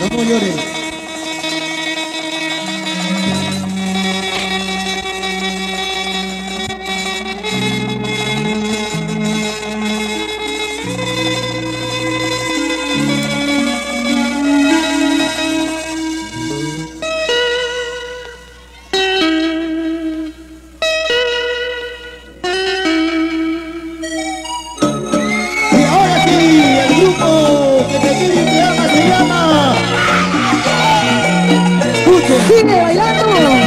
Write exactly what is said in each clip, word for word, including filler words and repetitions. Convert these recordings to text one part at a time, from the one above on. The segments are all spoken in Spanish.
No llores. Sigue bailando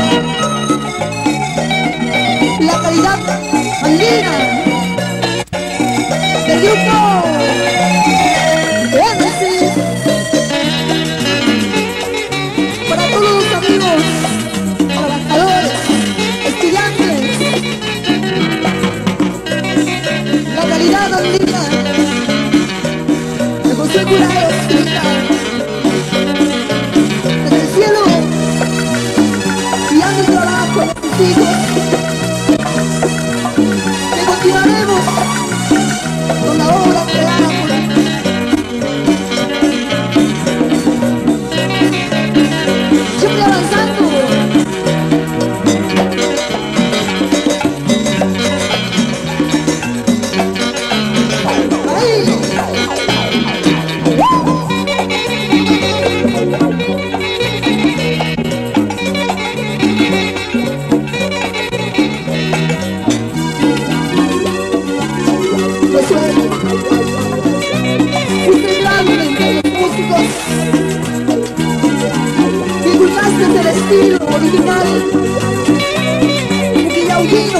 la calidad andina del grupo Génesis. Para todos los amigos, trabajadores, estudiantes, la calidad andina de José Jurado Escrita en el cielo. Trabajo, hijos, que continuaremos con la obra creada por siempre avanzando. Ahí. Desde el estilo original Guillaudino.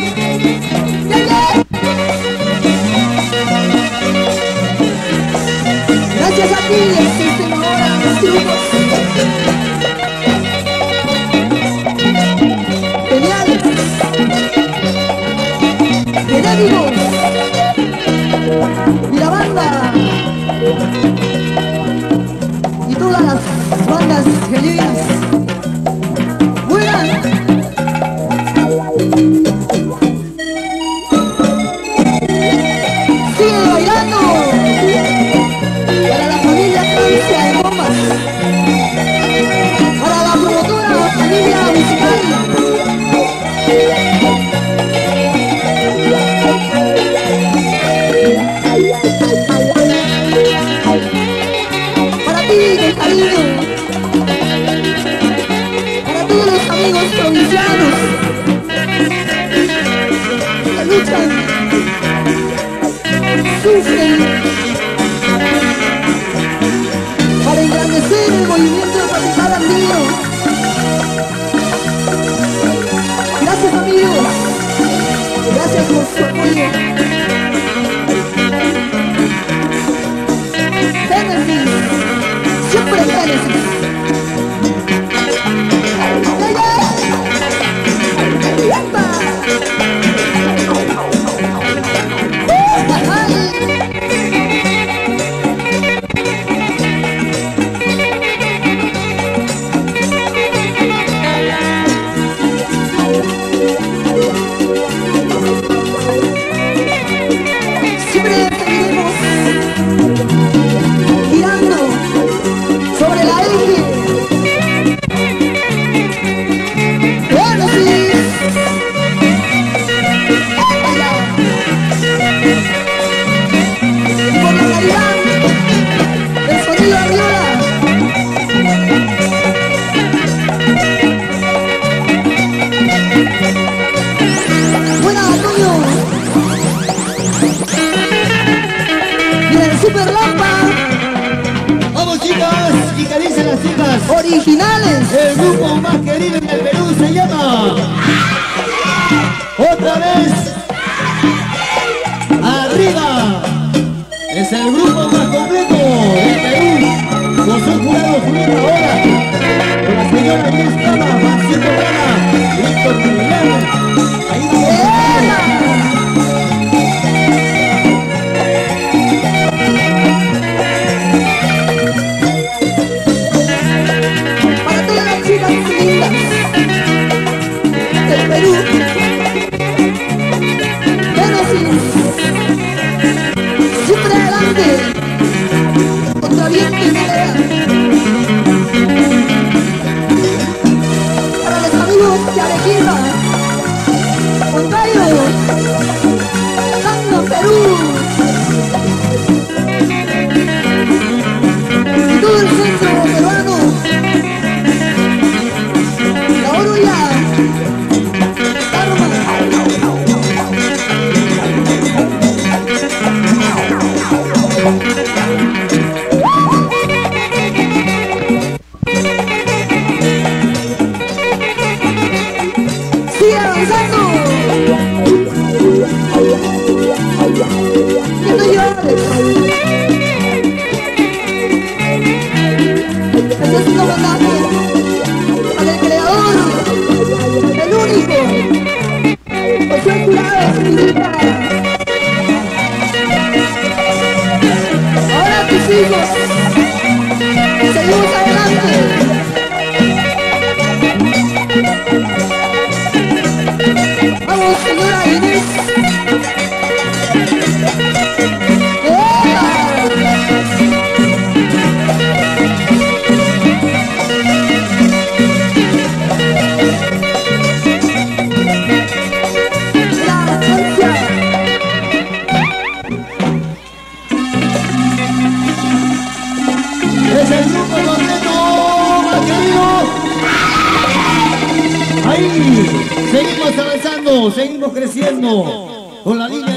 Gracias a ti existen ahora los grupos geniales, genéticos y la banda y todas las bandas genuinas. Sigue bailando para la familia Francia de Bombas, para la promotora familia musical, para ti de cariño, para todos los amigos provincianos que luchan, sufren para engrandecer el movimiento tropical andino. Gracias amigos, gracias por su apoyo. Génesis, siempre Génesis. Originales. El grupo más querido en el Perú se llama otra vez Arriba. Es el grupo más completo del Perú. José Jurado Zurita ahora con la señora Luis Cama, Maxi Corona, Víctor Milán. Ahí Perú, Génesis, siempre adelante, contra viento y marea. el grupo completo, más querido. Ahí, seguimos avanzando, seguimos creciendo con la línea